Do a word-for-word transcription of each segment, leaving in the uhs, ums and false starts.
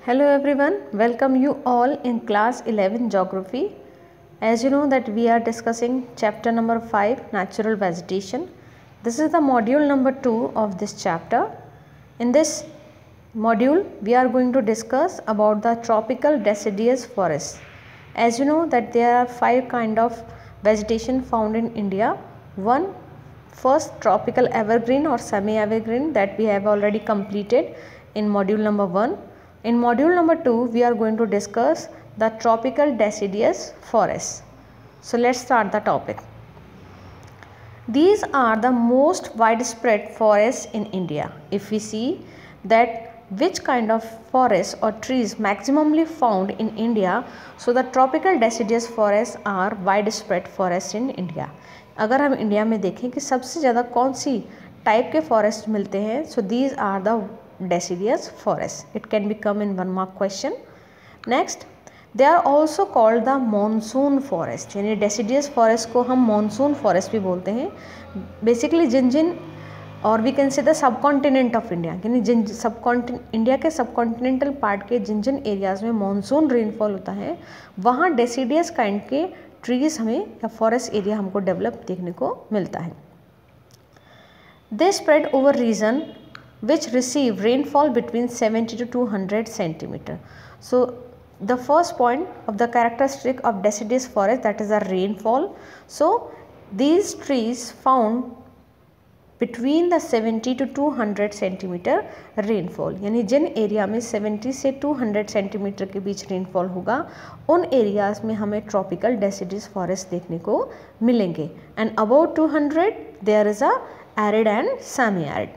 Hello everyone, welcome you all in class eleven geography. As you know that we are discussing chapter number five, natural vegetation. This is the module number two of this chapter. In this module we are going to discuss about the tropical deciduous forests. As you know that there are five kind of vegetation found in India. One, first tropical evergreen or semi evergreen that we have already completed in module number one. In module number two, we are going to discuss the tropical deciduous forests. So let's start the topic. These are the most widespread forests in India. If we see that which kind of forests or trees maximally found in India, so the tropical deciduous forests are widespread forests in India. अगर हम India में देखें कि सबसे ज़्यादा कौन सी type के forest मिलते हैं, so these are the deciduous forest. It can become in one mark question. Next, they are also called the monsoon forest. यानी deciduous forest को हम monsoon forest भी बोलते हैं. Basically जिन जिन और we can say the subcontinent of India, यानी जिन subcontinent India के subcontinental part के जिन जिन एरियाज़ में मानसून रेनफॉल होता है वहाँ डेसिडियस काइंड के ट्रीज़ हमें या फॉरेस्ट एरिया हमको डेवलप देखने को मिलता है. They spread over region which receive rainfall between seventy to two hundred centimeter. So the first point of the characteristic of deciduous forest, that is the rainfall. So these trees found between the seventy to two hundred centimeter rainfall, यानी जिन area में seventy से two hundred centimeter के बीच rainfall होगा उन areas में हमें tropical deciduous forest देखने को मिलेंगे. And about two hundred there is a arid and semi-arid.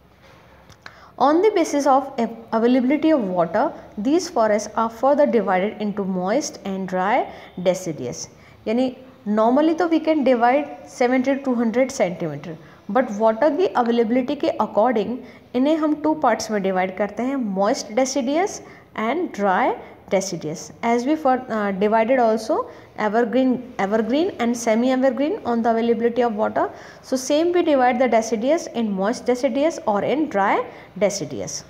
On the basis of availability of water, these forests are further divided into moist and dry deciduous. यानी normally तो we can divide seventy to two hundred centimeter, but water की availability के according इन्हें हम two parts में divide करते हैं, moist deciduous and dry deciduous. As we for uh, divided also evergreen evergreen and semi evergreen on the availability of water, so same we divide the deciduous in moist deciduous or in dry deciduous.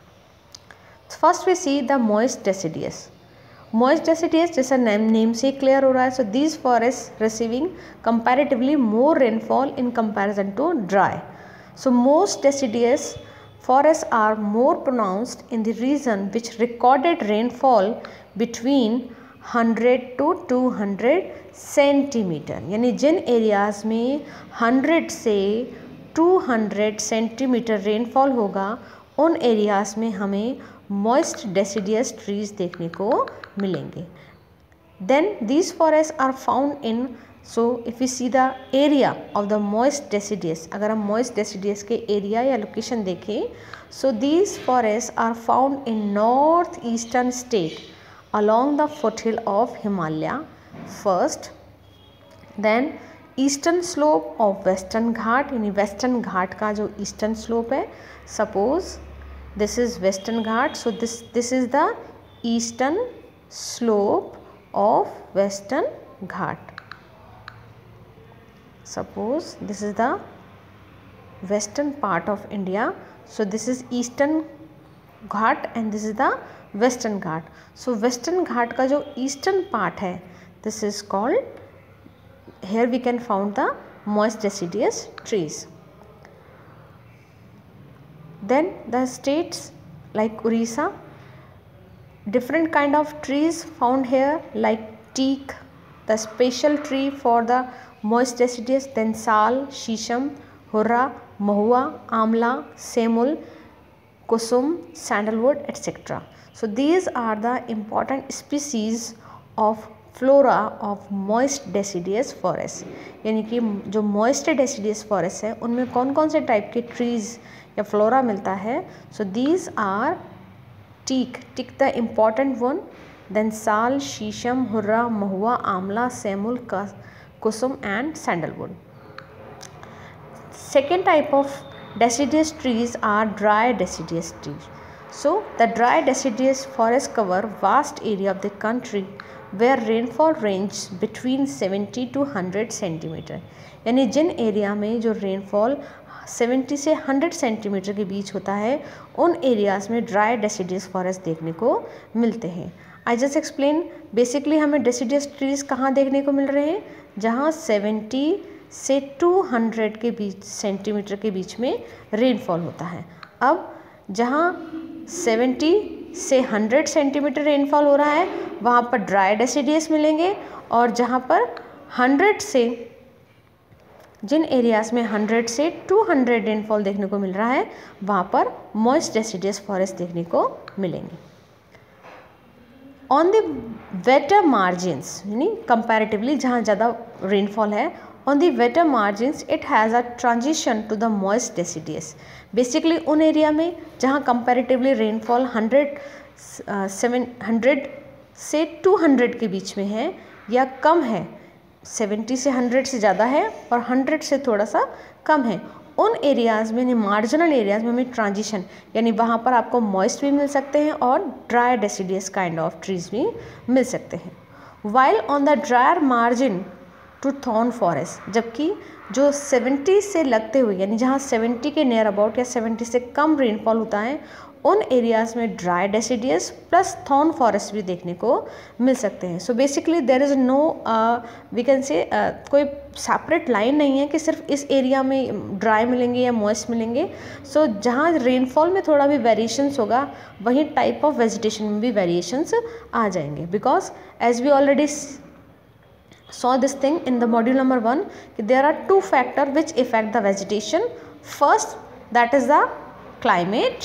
First we see the moist deciduous. Moist deciduous जैसा name name से clear हो रहा है, so these forests receiving comparatively more rainfall in comparison to dry. So most deciduous forests are more pronounced in the region which recorded rainfall between one hundred to two hundred centimeter. यानी जिन areas में one hundred से two hundred centimeter rainfall होगा उन areas में हमें moist deciduous trees देखने को मिलेंगे. Then these forests are found in, so if we see the area of the moist deciduous, अगर हम moist deciduous के area या location देखें, so these forests are found in north eastern state along the foothill of Himalaya first, then eastern slope of western घाट, यानी western घाट का जो eastern slope है, suppose this is western Ghat, so this this is the eastern slope of western Ghat. Suppose this is the western part of India, so this is eastern Ghat and this is the western Ghat. So western घाट का जो eastern part है, this is called, here we can found the moist deciduous trees. Then the states like Orissa, different kind of trees found here like teak, the special tree for the moist deciduous, then sal, shisham, hurra, mahua, amla, semul, kusum, sandalwood, et cetera. So these are the important species of flora of moist deciduous forest. यानी कि जो moist deciduous forest है उनमें कौन कौन से type के trees या flora मिलता है. So these are teak, teak the important one, then sal, shisham, hurra, mahua, amla, semul, kusum and sandalwood. Second type of deciduous trees are dry deciduous trees. So the dry deciduous forest cover vast area of the country where rainfall range between seventy to one hundred centimeter. यानी जिन area में जो rainfall seventy से hundred centimetre के बीच होता है, उन एरियाज़ में ड्राई डेसिडियस फॉरेस्ट देखने को मिलते हैं। आई जस्ट एक्सप्लेन, बेसिकली हमें डेसिडियस ट्रीज़ कहाँ देखने को मिल रहे हैं, जहाँ सेवेंटी से टू हंड्रेड के बीच सेंटीमीटर के बीच में रेनफॉल होता है। अब जहाँ सेवेंटी से हंड्रेड सेंटीमीटर रेनफॉल हो रहा है वहाँ पर ड्राई डेसिडियस मिलेंगे, और जहाँ पर हंड्रेड से जिन एरियाज़ में हंड्रेड से टू हंड्रेड रेनफॉल देखने को मिल रहा है वहाँ पर मॉइस्ट डेसिडियस फॉरेस्ट देखने को मिलेंगे। ऑन द वेटर मार्जिन्स, यानी कंपैरेटिवली जहाँ ज़्यादा रेनफॉल है, on the wetter margins it has a transition to the moist deciduous. Basically उन एरिया में जहाँ comparatively rainfall hundred seven hundred से टू हंड्रेड के बीच में है या कम है, सेवेंटी से हंड्रेड से ज़्यादा है और हंड्रेड से थोड़ा सा कम है, उन एरियाज़ में, मार्जिनल एरियाज़ में हमें ट्रांजिशन, यानी वहाँ पर आपको मॉइस्ट भी मिल सकते हैं और dry deciduous kind of trees भी मिल सकते हैं। While on the drier margin to thorn forest, जबकि जो सेवेंटी से लगते हुए, यानी जहाँ सेवेंटी के नियर अबाउट या सेवेंटी से कम रेनफॉल होता है, उन एरियाज़ में dry deciduous plus thorn forest भी देखने को मिल सकते हैं। So basically there is no we can say कोई सेपरेट लाइन नहीं है कि सिर्फ इस एरिया में ड्राई मिलेंगे या मॉइस्ट मिलेंगे। सो so, जहाँ रेनफॉल में थोड़ा भी वेरिएशंस होगा वहीं टाइप ऑफ वेजिटेशन में भी वेरिएशंस आ जाएंगे, because as we already saw this thing in the module number one, there are two factors which affect the vegetation. First, that is the climate,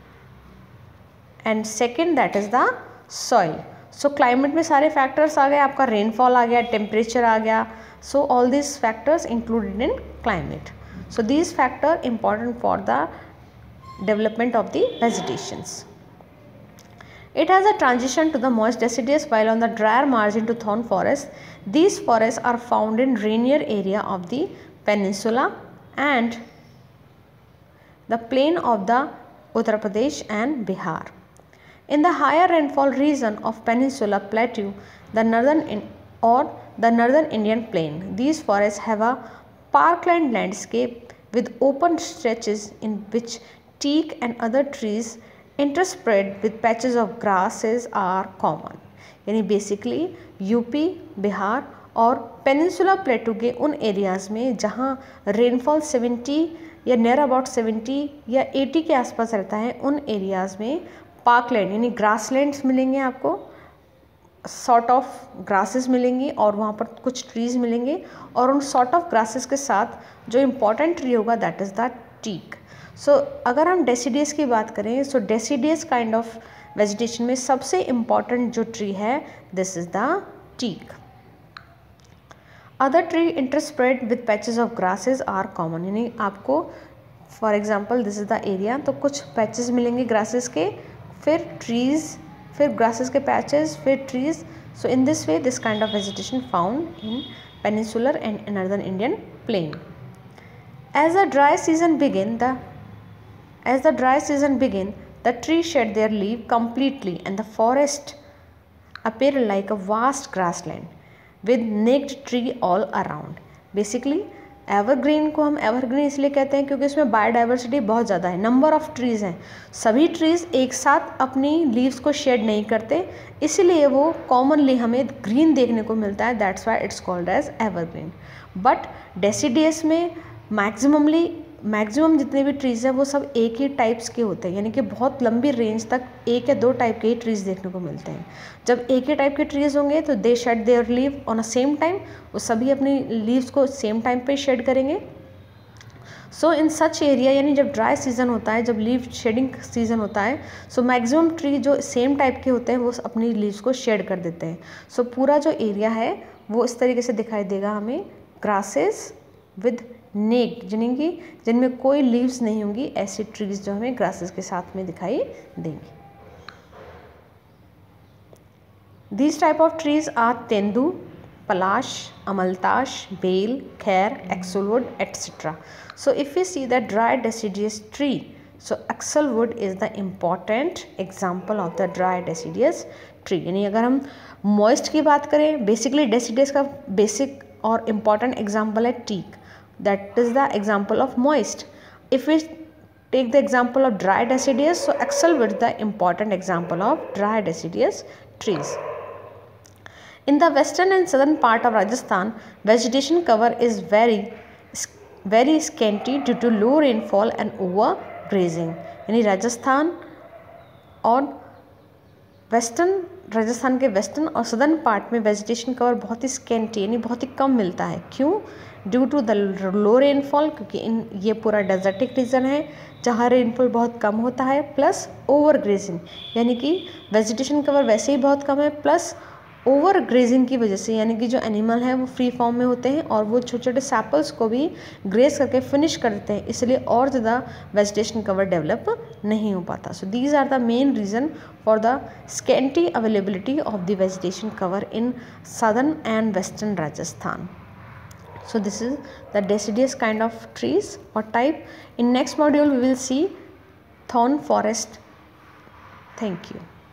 and second that is the soil. So climate में सारे factors आ गए, आपका rainfall आ गया, temperature आ गया, so all these factors included in climate. So these factors important for the development of the vegetations. It has a transition to the moist deciduous while on the drier margin to thorn forest. These forests are found in rainier area of the peninsula and the plain of the Uttar Pradesh and Bihar. In the higher rainfall region of Peninsula Plateau, the northern in, or the northern Indian plain, these forests have a parkland landscape with open stretches in which teak and other trees interspread with patches of grasses are common. यानी basically UP, Bihar और peninsula plateau के उन areas में जहाँ rainfall seventy या near about seventy या eighty के आसपास रहता है, उन एरियाज़ में पार्कलैंड यानी ग्रासलैंड्स मिलेंगे, आपको सॉर्ट ऑफ ग्रासेस मिलेंगी और वहाँ पर कुछ ट्रीज़ मिलेंगे, और उन सॉर्ट ऑफ ग्रासेस के साथ जो इम्पॉर्टेंट ट्री होगा that is the teak. So so, अगर हम डेसिडियस की बात करें, so deciduous kind of vegetation में सबसे इम्पॉर्टेंट जो ट्री है this is the teak. Other tree interspread with patches of grasses are common, यानी आपको for example this is the area, तो कुछ पैचेस मिलेंगे ग्रासेस के, फिर ट्रीज़, फिर ग्रासेस के पैचेस, फिर trees. So in this way this kind of vegetation found in peninsular and northern Indian plain. As the dry season begin the As the dry season begin, the trees shed their leaf completely and the forest appear like a vast grassland with naked tree all around. Basically, evergreen को हम evergreen इसलिए कहते हैं क्योंकि इसमें biodiversity बहुत ज़्यादा है, नंबर ऑफ़ ट्रीज़ हैं, सभी ट्रीज़ एक साथ अपनी लीव्स को शेड नहीं करते, इसलिए वो कॉमनली हमें ग्रीन देखने को मिलता है, that's why it's called as evergreen. But deciduous में मैक्सिममली मैक्सिमम जितने भी ट्रीज़ हैं वो सब एक ही टाइप्स के होते हैं, यानी कि बहुत लंबी रेंज तक एक या दो टाइप के ही ट्रीज़ देखने को मिलते हैं। जब एक ही टाइप के ट्रीज़ होंगे तो they shed their leave on a same time, वो सभी अपनी लीव्स को सेम टाइम पे शेड करेंगे। सो इन सच एरिया, यानी जब ड्राई सीज़न होता है, जब लीव शेडिंग सीज़न होता है, सो मैक्सिमम ट्री जो सेम टाइप के होते हैं वो अपनी लीव्स को शेड कर देते हैं। सो so, पूरा जो एरिया है वो इस तरीके से दिखाई देगा हमें, ग्रासेस विद नेक्ड, जिनकी जिनमें कोई लीव्स नहीं होंगी, ऐसी ट्रीज जो हमें ग्रासेस के साथ में दिखाई देंगी। These type of trees are tendu, palash, amaltas, bel, khair, axlewood etcetera. So if you see the dry deciduous tree, so axlewood is the important example of the dry deciduous tree. यानी अगर हम मॉइस्ट की बात करें, बेसिकली डेसिडियस का बेसिक और इम्पॉर्टेंट एग्जाम्पल है teak, that is the example of moist. if we take the example of dry deciduous, so excel with the important example of dry deciduous trees. In the western and southern part of Rajasthan, vegetation cover is very very scanty due to low rainfall and overgrazing. यानी राजस्थान और western Rajasthan के western और southern part में vegetation cover बहुत ही scanty यानी बहुत ही कम मिलता है. क्यों? Due to the low rainfall, क्योंकि इन ये पूरा डेजर्टिक रीजन है जहाँ रेनफॉल बहुत कम होता है, प्लस ओवर ग्रेजिंग यानी कि वेजिटेशन कवर वैसे ही बहुत कम है, प्लस ओवर ग्रेजिंग की वजह से यानी कि जो एनिमल है वो फ्री फॉर्म में होते हैं और वो छोटे छोटे सैपल्स को भी ग्रेज करके फिनिश कर देते हैं, इसलिए और ज़्यादा वेजिटेशन कवर डेवलप नहीं हो पाता. So these are the main reason for the scanty availability of the vegetation cover in southern and western Rajasthan. So this is the deciduous kind of trees or type. In next module we will see thorn forest. Thank you.